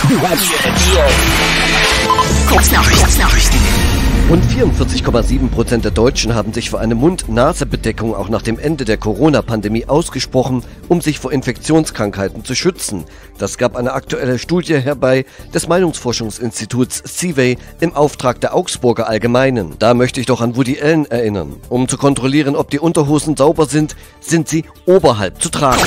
Kurznachrichten. Rund 44,7% der Deutschen haben sich für eine Mund-Nase-Bedeckung auch nach dem Ende der Corona-Pandemie ausgesprochen, um sich vor Infektionskrankheiten zu schützen. Das gab eine aktuelle Studie herbei des Meinungsforschungsinstituts CIVEY im Auftrag der Augsburger Allgemeinen. Da möchte ich doch an Woody Allen erinnern. Um zu kontrollieren, ob die Unterhosen sauber sind sie oberhalb zu tragen.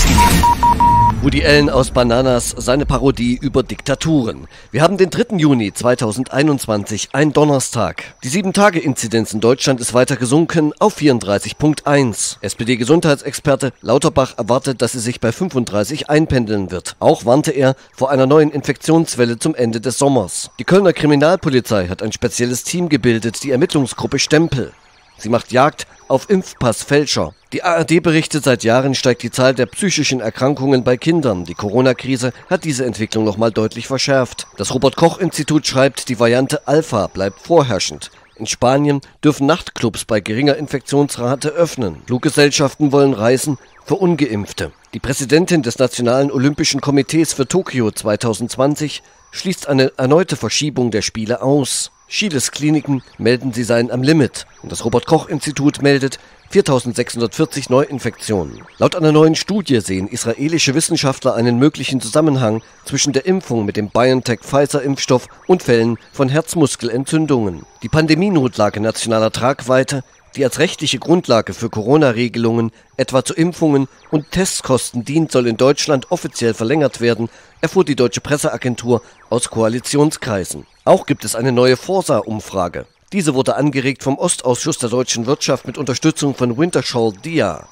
Woody Allen aus Bananas, seine Parodie über Diktaturen. Wir haben den 3. Juni 2021, ein Donnerstag. Die 7-Tage-Inzidenz in Deutschland ist weiter gesunken auf 34,1. SPD-Gesundheitsexperte Lauterbach erwartet, dass sie sich bei 35 einpendeln wird. Auch warnte er vor einer neuen Infektionswelle zum Ende des Sommers. Die Kölner Kriminalpolizei hat ein spezielles Team gebildet, die Ermittlungsgruppe Stempel. Sie macht Jagd auf Impfpassfälscher. Die ARD berichtet, seit Jahren steigt die Zahl der psychischen Erkrankungen bei Kindern. Die Corona-Krise hat diese Entwicklung nochmal deutlich verschärft. Das Robert-Koch-Institut schreibt, die Variante Alpha bleibt vorherrschend. In Spanien dürfen Nachtclubs bei geringer Infektionsrate öffnen. Fluggesellschaften wollen Reisen für Ungeimpfte. Die Präsidentin des Nationalen Olympischen Komitees für Tokio 2020 schließt eine erneute Verschiebung der Spiele aus. Chiles Kliniken melden, sie seien am Limit. Und das Robert-Koch-Institut meldet 4.640 Neuinfektionen. Laut einer neuen Studie sehen israelische Wissenschaftler einen möglichen Zusammenhang zwischen der Impfung mit dem BioNTech-Pfizer-Impfstoff und Fällen von Herzmuskelentzündungen. Die Pandemienotlage nationaler Tragweite, die als rechtliche Grundlage für Corona-Regelungen, etwa zu Impfungen und Testkosten dient, soll in Deutschland offiziell verlängert werden, erfuhr die Deutsche Presseagentur aus Koalitionskreisen. Auch gibt es eine neue Forsa-Umfrage. Diese wurde angeregt vom Ostausschuss der deutschen Wirtschaft mit Unterstützung von Wintershall Dea.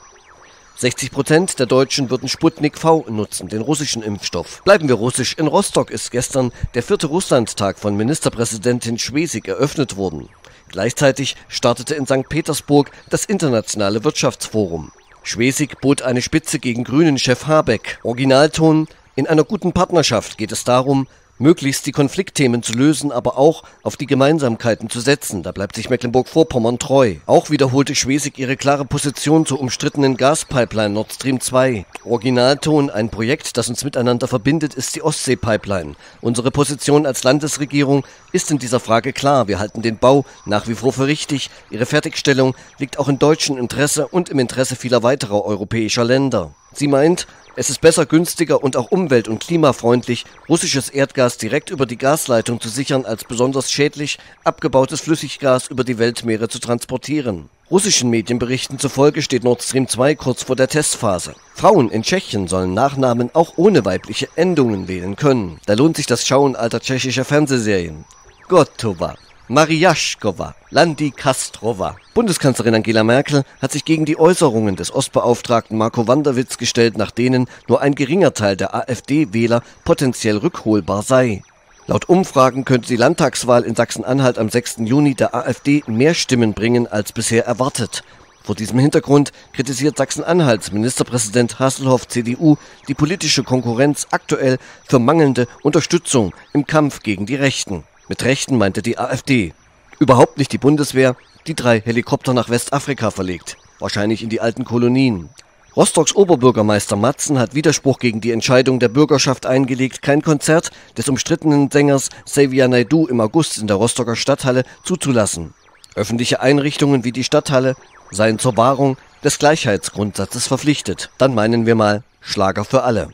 60% der Deutschen würden Sputnik V nutzen, den russischen Impfstoff. Bleiben wir russisch. In Rostock ist gestern der 4. Russlandtag von Ministerpräsidentin Schwesig eröffnet worden. Gleichzeitig startete in St. Petersburg das Internationale Wirtschaftsforum. Schwesig bot eine Spitze gegen Grünen-Chef Habeck. Originalton: In einer guten Partnerschaft geht es darum, möglichst die Konfliktthemen zu lösen, aber auch auf die Gemeinsamkeiten zu setzen. Da bleibt sich Mecklenburg-Vorpommern treu. Auch wiederholte Schwesig ihre klare Position zur umstrittenen Gaspipeline Nord Stream 2. Originalton: Ein Projekt, das uns miteinander verbindet, ist die Ostsee-Pipeline. Unsere Position als Landesregierung ist in dieser Frage klar. Wir halten den Bau nach wie vor für richtig. Ihre Fertigstellung liegt auch in deutschem Interesse und im Interesse vieler weiterer europäischer Länder. Sie meint, es ist besser, günstiger und auch umwelt- und klimafreundlich, russisches Erdgas direkt über die Gasleitung zu sichern, als besonders schädlich abgebautes Flüssiggas über die Weltmeere zu transportieren. Russischen Medienberichten zufolge steht Nord Stream 2 kurz vor der Testphase. Frauen in Tschechien sollen Nachnamen auch ohne weibliche Endungen wählen können. Da lohnt sich das Schauen alter tschechischer Fernsehserien. Gotova, Mariaschkova, Landi Kastrova. Bundeskanzlerin Angela Merkel hat sich gegen die Äußerungen des Ostbeauftragten Marco Wanderwitz gestellt, nach denen nur ein geringer Teil der AfD-Wähler potenziell rückholbar sei. Laut Umfragen könnte die Landtagswahl in Sachsen-Anhalt am 6. Juni der AfD mehr Stimmen bringen als bisher erwartet. Vor diesem Hintergrund kritisiert Sachsen-Anhalts Ministerpräsident Hasselhoff CDU die politische Konkurrenz aktuell für mangelnde Unterstützung im Kampf gegen die Rechten. Mit Rechten meinte die AfD. Überhaupt nicht die Bundeswehr, die 3 Helikopter nach Westafrika verlegt, wahrscheinlich in die alten Kolonien. Rostocks Oberbürgermeister Matzen hat Widerspruch gegen die Entscheidung der Bürgerschaft eingelegt, kein Konzert des umstrittenen Sängers Xavier Naidoo im August in der Rostocker Stadthalle zuzulassen. Öffentliche Einrichtungen wie die Stadthalle seien zur Wahrung des Gleichheitsgrundsatzes verpflichtet. Dann meinen wir mal Schlager für alle.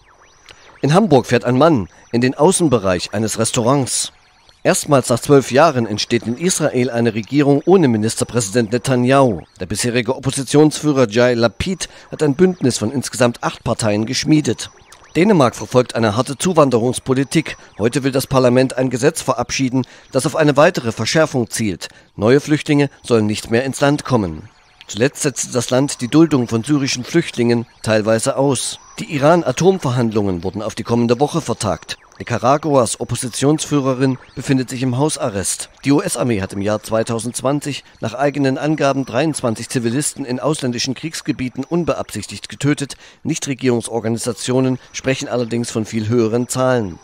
In Hamburg fährt ein Mann in den Außenbereich eines Restaurants. Erstmals nach 12 Jahren entsteht in Israel eine Regierung ohne Ministerpräsident Netanyahu. Der bisherige Oppositionsführer Yair Lapid hat ein Bündnis von insgesamt 8 Parteien geschmiedet. Dänemark verfolgt eine harte Zuwanderungspolitik. Heute will das Parlament ein Gesetz verabschieden, das auf eine weitere Verschärfung zielt. Neue Flüchtlinge sollen nicht mehr ins Land kommen. Zuletzt setzte das Land die Duldung von syrischen Flüchtlingen teilweise aus. Die Iran-Atomverhandlungen wurden auf die kommende Woche vertagt. Nicaraguas Oppositionsführerin befindet sich im Hausarrest. Die US-Armee hat im Jahr 2020 nach eigenen Angaben 23 Zivilisten in ausländischen Kriegsgebieten unbeabsichtigt getötet. Nichtregierungsorganisationen sprechen allerdings von viel höheren Zahlen.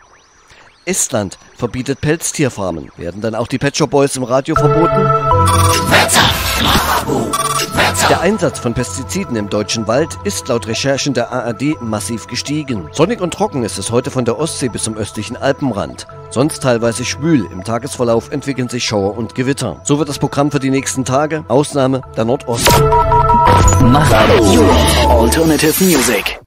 Estland verbietet Pelztierfarmen. Werden dann auch die Pet Shop Boys im Radio verboten? Der Einsatz von Pestiziden im deutschen Wald ist laut Recherchen der ARD massiv gestiegen. Sonnig und trocken ist es heute von der Ostsee bis zum östlichen Alpenrand. Sonst teilweise schwül. Im Tagesverlauf entwickeln sich Schauer und Gewitter. So wird das Programm für die nächsten Tage. Ausnahme der Nordosten. Mach Alternative Music.